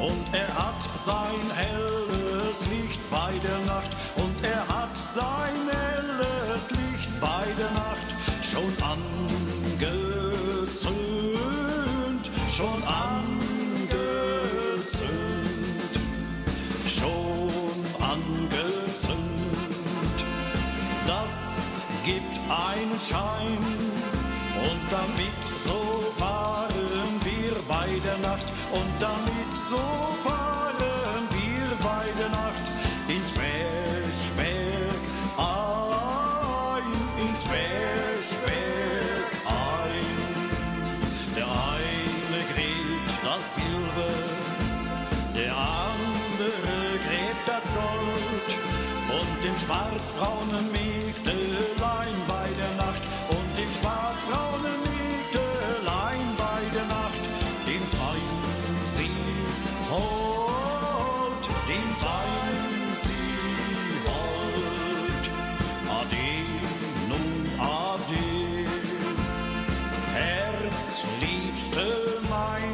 Und er hat sein helles Licht bei der Nacht, und er hat sein helles Licht bei der Nacht schon angezündet, schon angezündet, schon angezündet. Das gibt einen Schein, und damit so fahren wir bei der Nacht, und damit so fahren wir bei der Nacht ins Bergwerk ein, ins Bergwerk ein. Der eine gräbt das Silber, der andere gräbt das Gold, und dem schwarzbraunen Mägdelein bei der Nacht, und dem schwarzbraunen Mägdelein bei der Nacht, dem seien sie hold, dem seien sie hold. Ade, nun ade, Herzliebste mein.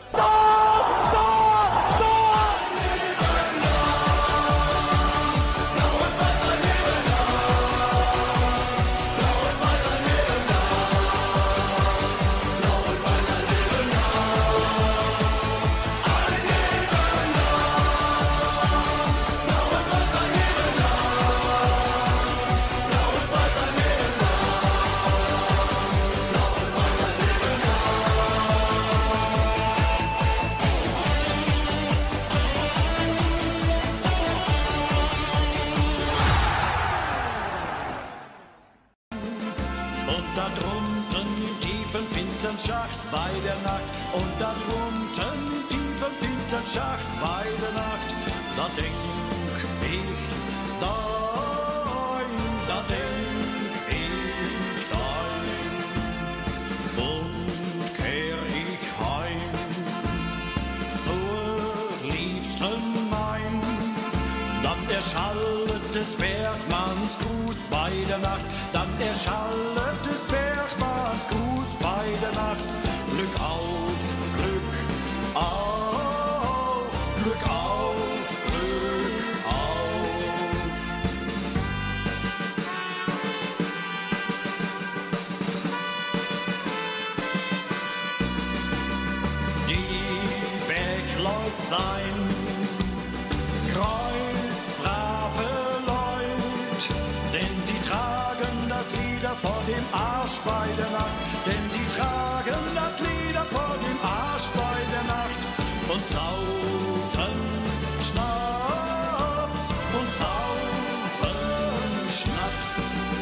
Und da drunten im tiefen, finstern Schacht bei der Nacht, und da drunten im tiefen, finstern Schacht bei der Nacht, da denk ich dein, da denk ich dein, und kehr ich heim zur Liebsten mein. Dann erschallet des Bergmanns Gruß bei der Nacht, dann erschallet des Bergmanns Gruß bei der Nacht. Glück auf, Glück auf, Glück auf, Glück auf. Die Bergleut sein kreuzbrave Leut, denn sie tragen das Lieder vor dem Arsch bei der Nacht, denn sie tragen das Lieder vor dem Arsch bei der Nacht und saufen Schnaps und saufen Schnaps.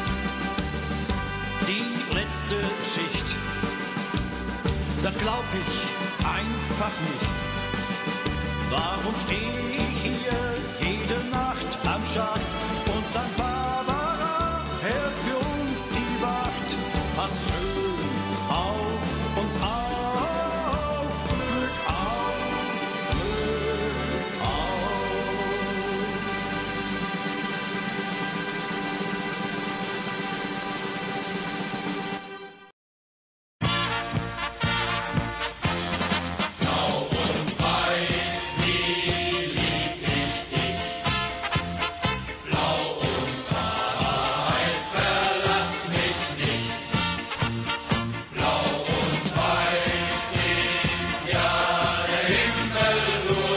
Die letzte Schicht, das glaub ich einfach nicht. Warum steh ich hier jede Nacht am Schacht und St. Barbara hält für uns die Wacht? Passt schön auf uns auf, Glück auf, Glück auf. Blau und weiß, wie lieb ich dich. Blau und weiß, verlass mich nicht. Blau und weiß ist ja der Himmel nur,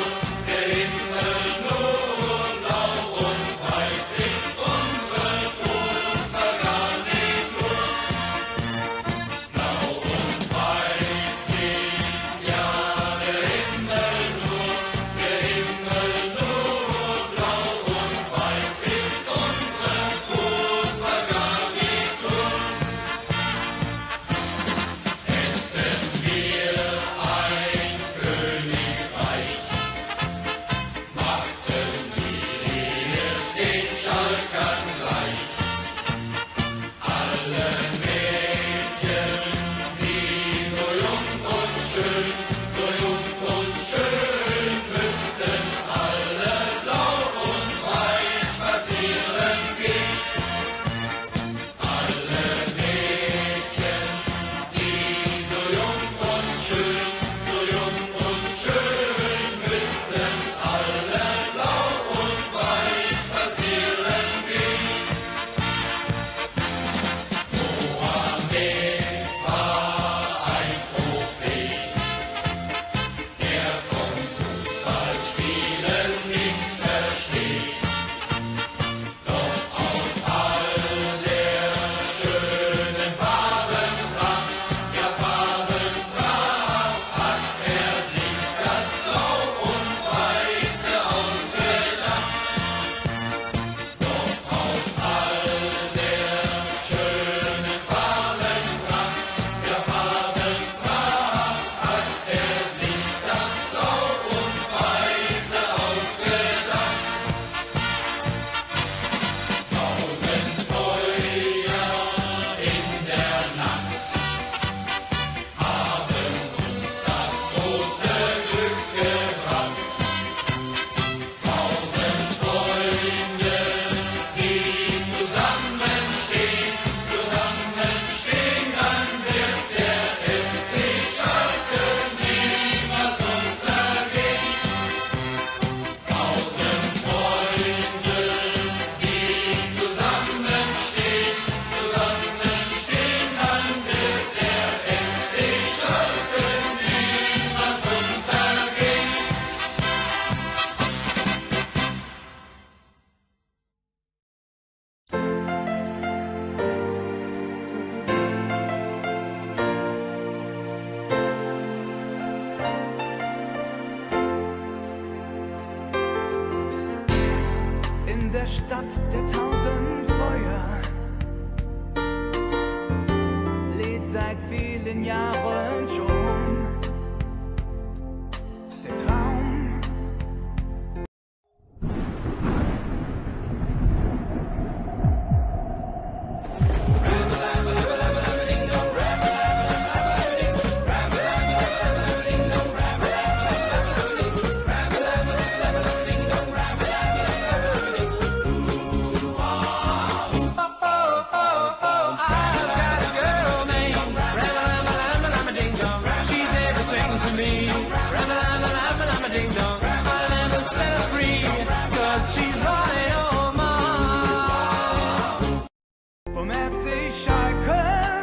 blau und weiß ist unsere Fußvergarnitur. Blau und weiß ist ja der Himmel nur, blau und weiß ist unsere Fußvergarnitur. Hätten wir ein Königreich, machten wir es den Schalkern gleich. Alle Mädchen, die so jung und schön, müssten alle blau und weiß spazieren gehen. Alle Mädchen, die so jung und schön, müssten Stadt der 1000 Feuer lädt seit vielen Jahren schon der Traum. Vom FC Schalke,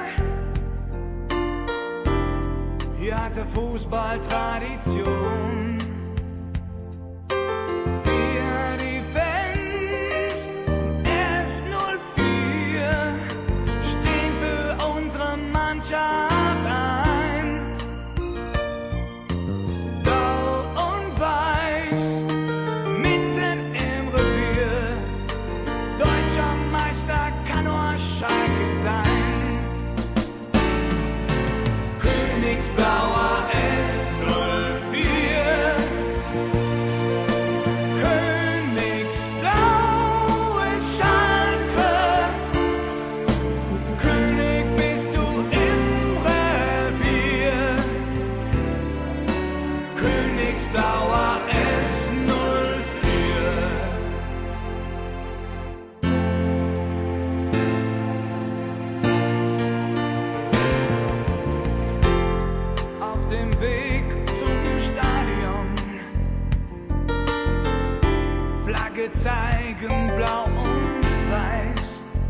hier hat der Fußball Tradition. Wir, die Fans vom S04, stehen für unsere Mannschaft ein. Blau und weiß, mitten im Revier, deutscher Meister kann nur Schalke sein. Königsblauer S04, Königsblau ist Schalke. König bist du im Revier, Königsblauer S04. Auf dem Weg zum Stadion, Flagge zeigen, blau und weiß.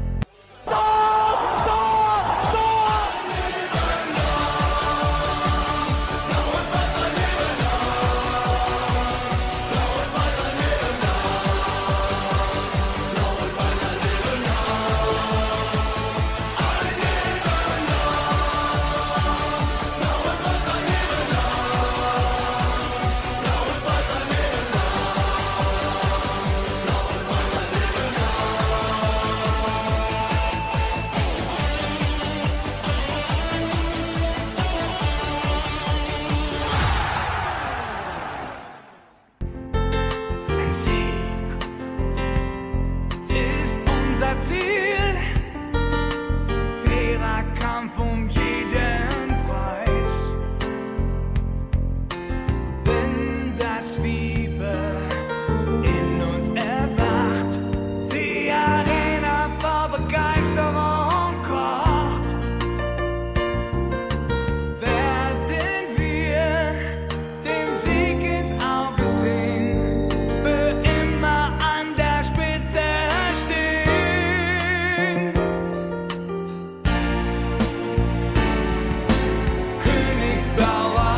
Ein Sieg ist unser Ziel, fairer Kampf um jeden Preis. Wenn das Fieber in uns erwacht, die Arena vor Begeisterung kocht, werden wir dem Sieg ins Auge sehen, für immer an der Spitze stehen. Königsblauer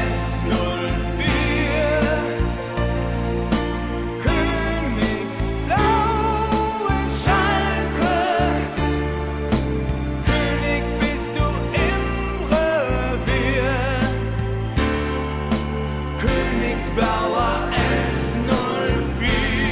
S04, Königsblau ist Schalke. König bist du im Revier, Königsblauer S04.